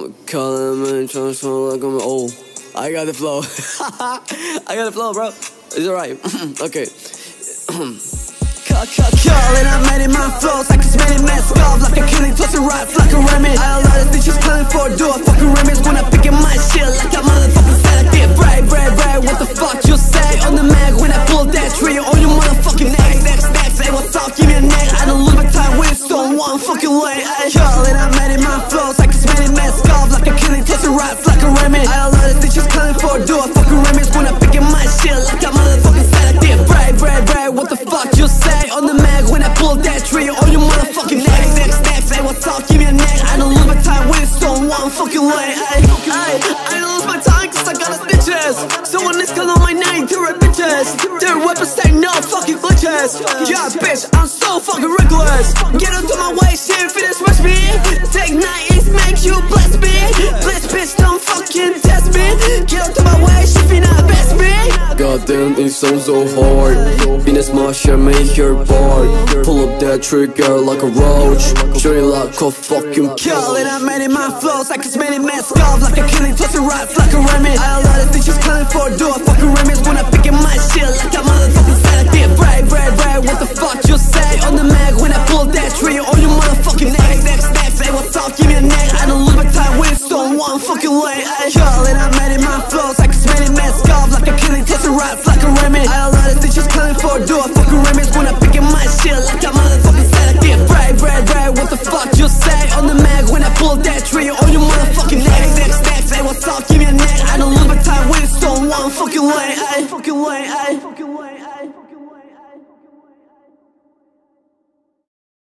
Calling me, trying to like I'm old. I got the flow. I got the flow, bro. It's alright. Okay. Calling, I made it my flows like it's made it mess up. Like a killing, tossing rats like a remix. I a lot of bitches calling for a do a fucking remix. When I pick my shit like a motherfucking selective. Right, what the fuck you say on the mag? When I pull that tree on your motherfucking next. Hey, what's up, give me a neck. I don't lose my time with stone one fucking way. Calling, I made it my flows like it's made it mess up. Like a killing, tossing rats like a remix. I a lot of bitches calling for a do a fucking remix. When I pick my shit like a motherfucking selective. Right, what the fuck you say on the mag? When I pull that tree on your motherfucking next. Hey, what's up, give me a neck. I don't lose my time with stone one fucking way. I don't lose my time cause I got a bitches. Someone is calling my name, they're bitches. Their weapons say no fucking glitches. Yeah, bitch, I'm so fucking reckless. Get onto my way, shit, finish with me. Take 9 make you bless me. Bless, bitch, don't fucking test me. Get onto my way, shit, finna best me. Goddamn, it sounds so hard. In a smash, I make your bar. Pull up that trigger like a roach. Show you like a fucking Calling, I made it my flows like it's made it mess up. Like a killing, tossing rats like a remix. I a lot of bitches calling for a do a fucking remix. When I pick my shit like a motherfucking selective. Right, what the fuck you say on the mag? When I pull that tree on your motherfucking next. Hey, what's up, give me a neck. I don't lose my time with stone one fucking way. Calling, I made it my flows like it's made it mess up. Like a killing, tossing rats like a remix. I a lot of bitches calling for a do a fucking remix.